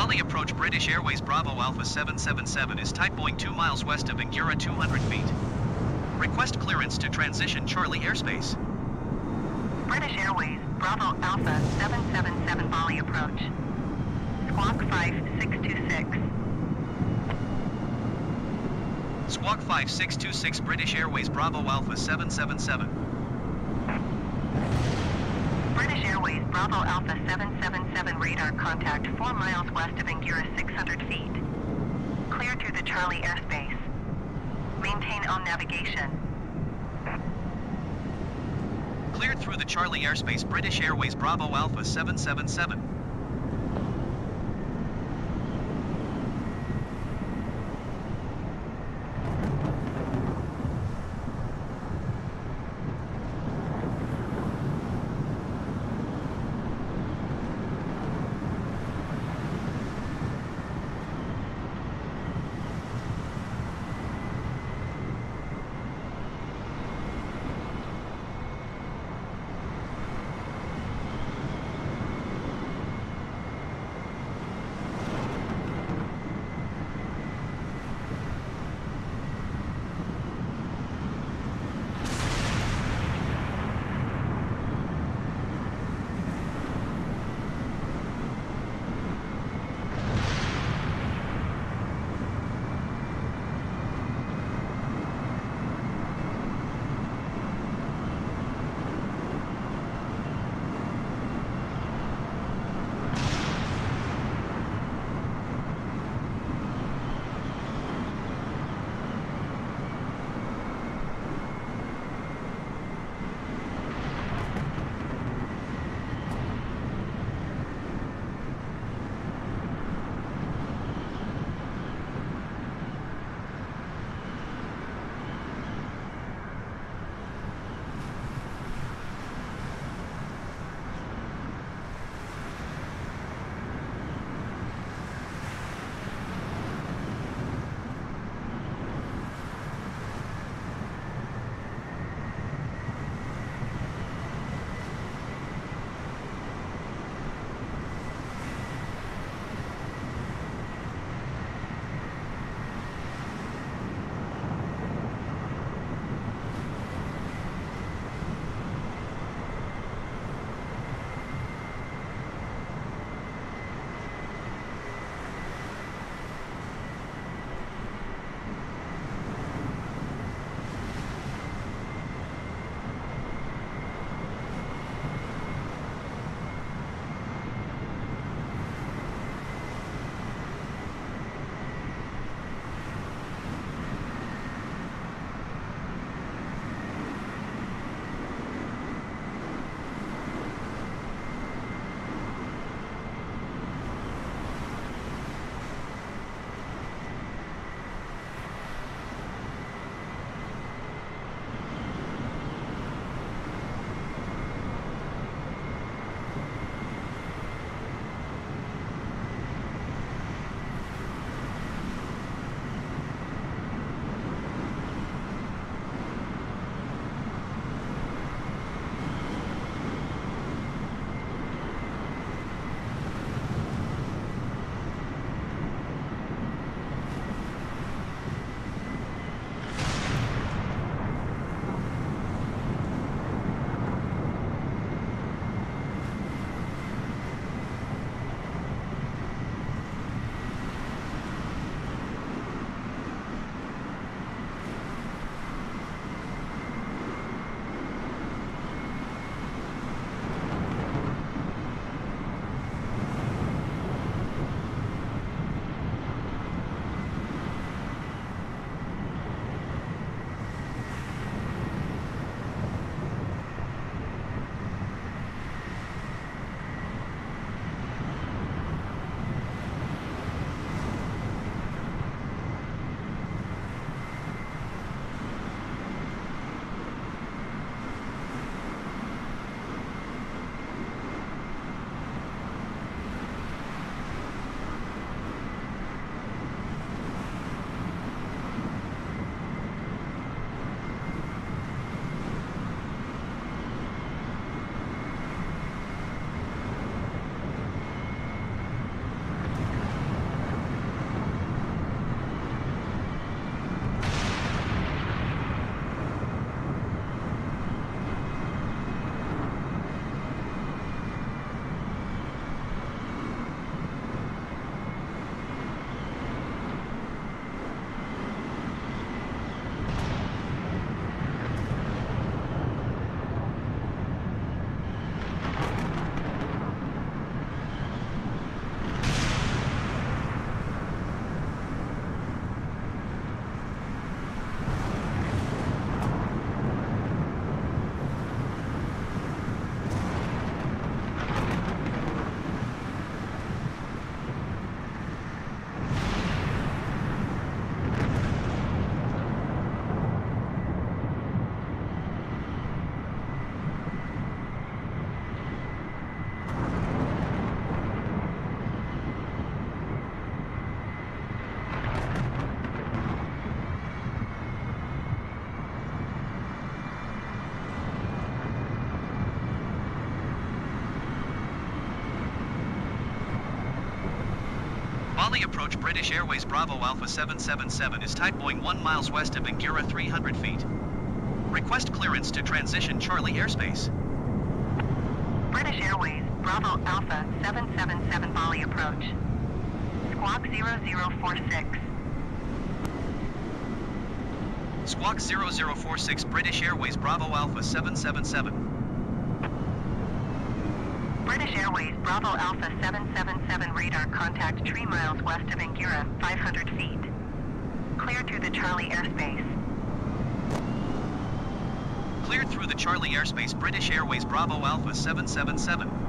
Bali approach British Airways Bravo Alpha 777 is type Boeing 2 miles west of Angura 200 feet. Request clearance to transition Charlie airspace. British Airways Bravo Alpha 777 Bali approach. Squawk 5626. Squawk 5626 British Airways Bravo Alpha 777. British Airways Bravo Alpha 777 radar contact 4 miles west of Angura 600 feet. Clear through the Charlie airspace. Maintain on navigation. Cleared through the Charlie airspace British Airways Bravo Alpha 777. Charlie approach British Airways Bravo Alpha 777 is type Boeing 1 miles west of Ingura 300 feet. Request clearance to transition Charlie airspace. British Airways Bravo Alpha 777 Bali approach. Squawk 0046. Squawk 0046 British Airways Bravo Alpha 777. British Airways Bravo Alpha 777 radar contact 3 miles west of Ingura, 500 feet. Cleared through the Charlie airspace. Cleared through the Charlie airspace British Airways Bravo Alpha 777.